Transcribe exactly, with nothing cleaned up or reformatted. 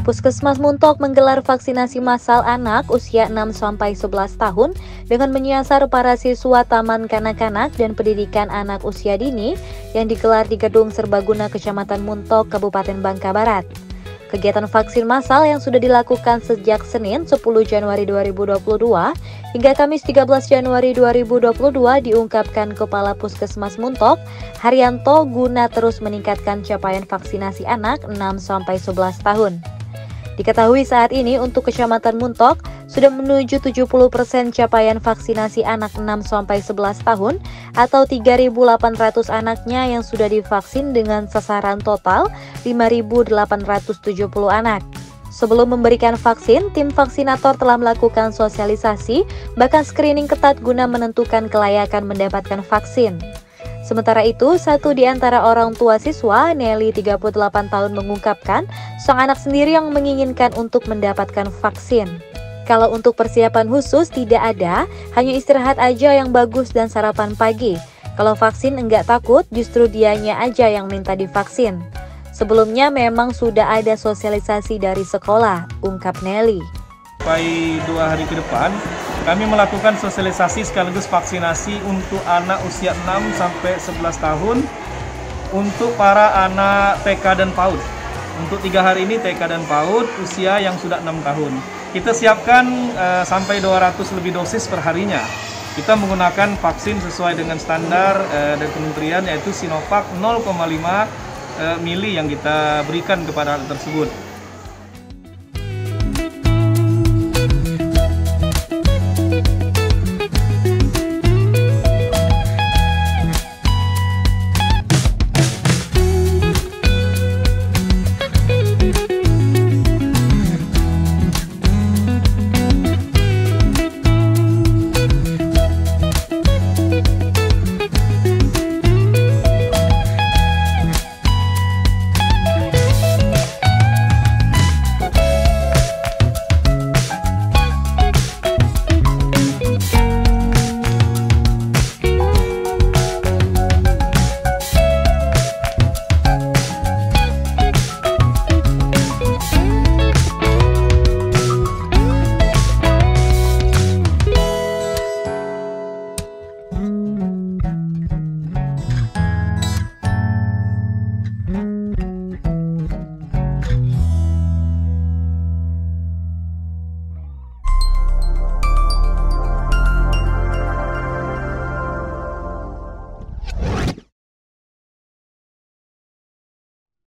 Puskesmas Muntok menggelar vaksinasi massal anak usia enam sampai sebelas tahun dengan menyasar para siswa Taman Kanak-kanak dan Pendidikan Anak Usia Dini yang digelar di Gedung Serbaguna Kecamatan Muntok, Kabupaten Bangka Barat. Kegiatan vaksin massal yang sudah dilakukan sejak Senin sepuluh Januari dua ribu dua puluh dua hingga Kamis tiga belas Januari dua ribu dua puluh dua diungkapkan Kepala Puskesmas Muntok, Haryanto, guna terus meningkatkan capaian vaksinasi anak enam sampai sebelas tahun. Diketahui saat ini untuk Kecamatan Muntok sudah menuju tujuh puluh persen capaian vaksinasi anak enam sampai sebelas tahun atau tiga ribu delapan ratus anaknya yang sudah divaksin dengan sasaran total lima ribu delapan ratus tujuh puluh anak. Sebelum memberikan vaksin, tim vaksinator telah melakukan sosialisasi bahkan screening ketat guna menentukan kelayakan mendapatkan vaksin. Sementara itu, satu di antara orang tua siswa, Nelly tiga puluh delapan tahun, mengungkapkan sang anak sendiri yang menginginkan untuk mendapatkan vaksin. Kalau untuk persiapan khusus tidak ada, hanya istirahat aja yang bagus dan sarapan pagi. Kalau vaksin enggak takut, justru dianya aja yang minta divaksin. Sebelumnya memang sudah ada sosialisasi dari sekolah, ungkap Nelly. Sampai dua hari ke depan, kami melakukan sosialisasi sekaligus vaksinasi untuk anak usia enam sampai sebelas tahun untuk para anak T K dan PAUD. Untuk tiga hari ini T K dan PAUD usia yang sudah enam tahun. Kita siapkan uh, sampai dua ratus lebih dosis per harinya. Kita menggunakan vaksin sesuai dengan standar uh, dari kementerian, yaitu Sinovac nol koma lima uh, mili yang kita berikan kepada anak tersebut.